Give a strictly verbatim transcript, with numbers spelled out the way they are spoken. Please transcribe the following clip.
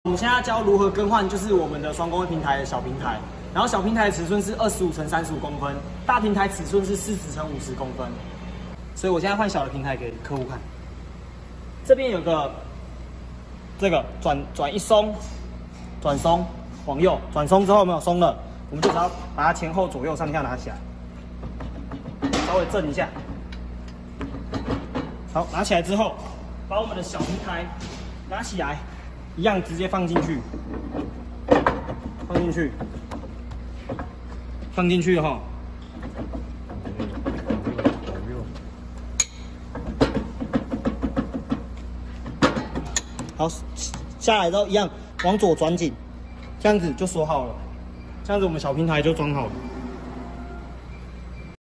我们现在教如何更换，就是我们的双工位平台的小平台，然后小平台的尺寸是二十五乘三十五公分，大平台尺寸是四十乘五十公分。所以我现在换小的平台给客户看。这边有个这个转转一松，转松往右，转松之后有没有松了？我们就只要把它前后左右上下拿起来，稍微震一下。好，拿起来之后，把我们的小平台拿起来。 一样直接放进去，放进去，放进去哈。好，下来之后一样往左转紧，这样子就锁好了。这样子我们小平台就装好了。